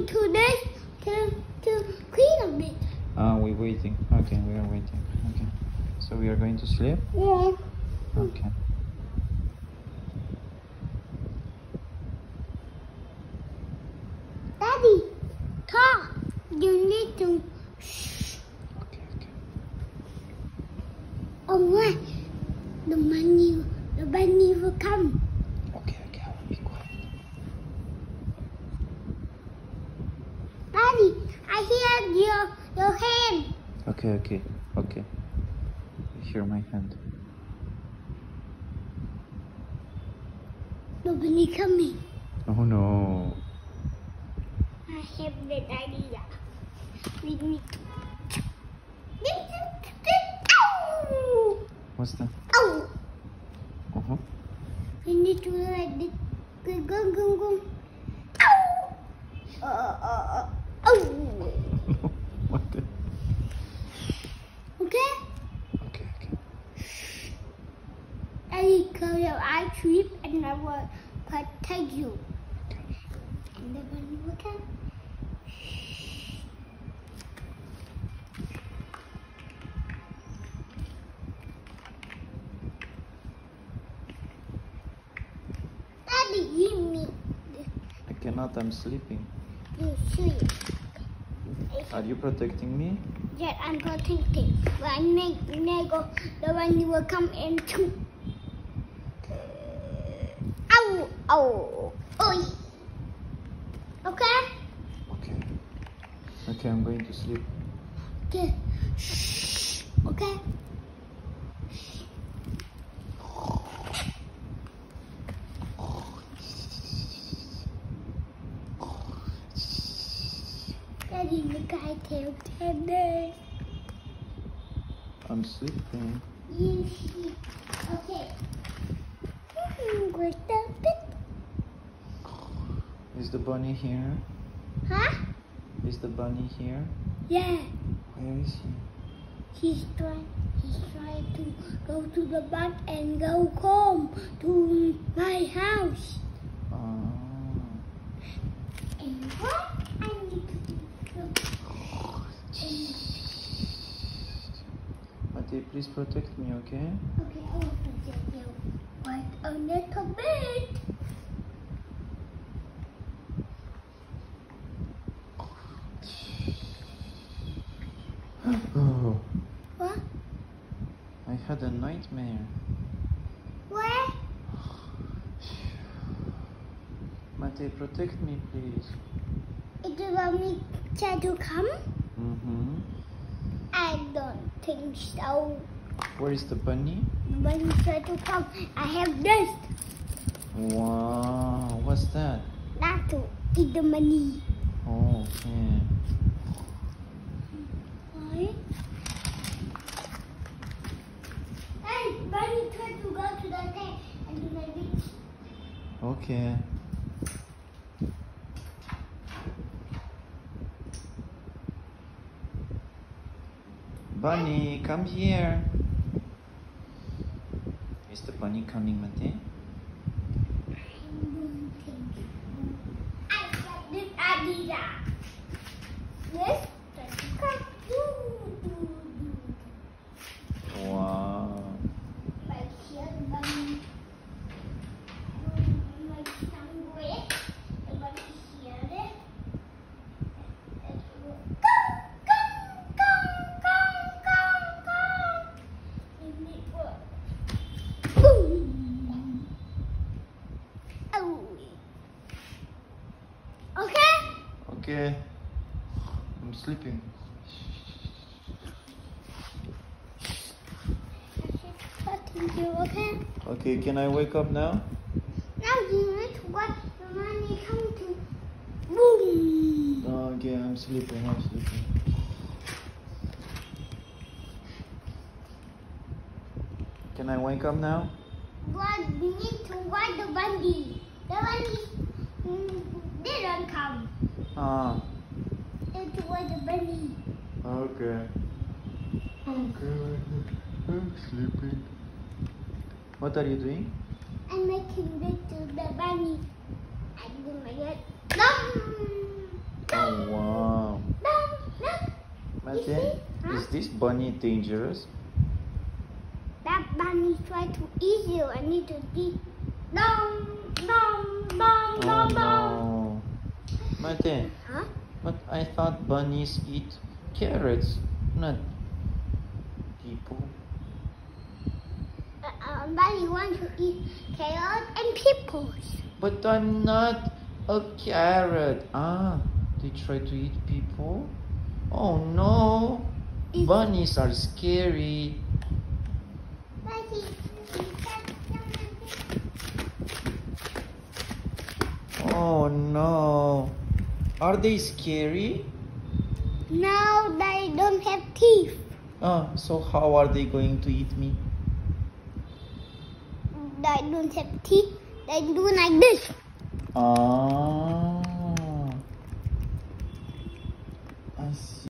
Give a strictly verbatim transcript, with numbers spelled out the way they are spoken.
going to this to to clean a bit. Ah, we're waiting. Okay, we are waiting. Okay. So we are going to sleep? Yeah. Okay. Daddy, talk. You need to. Shh. Okay, okay. Oh, what? The bunny, the bunny will come. Okay, okay, I will be quiet. Daddy, I hear your your hand. Okay, okay, okay. You hear my hand. The bunny coming. Oh no. I have the idea. We need to. Ow! What's that? Ow! Uh-huh. We need to like this. Go, go, go, go. Ow! Uh, uh, uh. Ow! What the? Okay? Okay, okay. I close your eyes, sleep, and I will protect you. Okay. And the bunny will come. Daddy, give me. I cannot, I'm sleeping. You sleep. Are you protecting me? Yes, I'm protecting. When I go, the bunny will come in too. Ow! Ow! Oi! Okay? Okay. Okay, I'm going to sleep. Okay. Shh. Okay? Daddy, look, I tell tennis. I'm sleeping. You sleep. Okay. Hmm, where's the bit? Is the bunny here? Huh? Is the bunny here? Yeah. Where is he? He's trying, he's trying to go to the bank and go home to my house. Ah. And what I need to do? Mate, please protect me, okay? Okay, I will protect you. Wait a little bit. Oh, What? I had a nightmare. Where? Mate, protect me, please. If you want me to come? Mm-hmm. I don't think so. Where is the bunny? When you try to come, I have this. Wow, what's that? Not to eat the money. Oh, okay. Why? Hey, Bunny tried to go to the tank and do my beach. Okay. Bunny, come here. Is the bunny coming, Mate? I don't think so. I got this idea. Yes? Come. Do, do, do. Wow. Like here, the bunny. Like somewhere. The bunny here. And it will come, come, come, come, come, come. And it will boom. Oh. Okay? Okay. I'm sleeping. Thank you, okay? Okay, can I wake up now? Now you need to watch the money come to boom. Oh, okay, I'm sleeping. I'm sleeping. Can I wake up now? But we need to watch the bunny. The bunny mm, didn't come. Ah, Need to watch the bunny. okay. Okay, I'm sleeping. What are you doing? I'm making this to the bunny. I do my head. Dum! Dum! Martin, Huh? is this bunny dangerous? That bunny tried to eat you. I need to eat. Dong, dong, dong, Oh dong, dong. no. Martin, Huh? but I thought bunnies eat carrots, not people. Uh, uh, bunny wants to eat carrots and pimples. But I'm not a carrot. Ah, they try to eat people? Oh no. Is- Bunnies are scary. Bunny, Oh no. Are they scary? now they don't have teeth. Ah, so how are they going to eat me? They don't have teeth. They do like this. Ah, I see.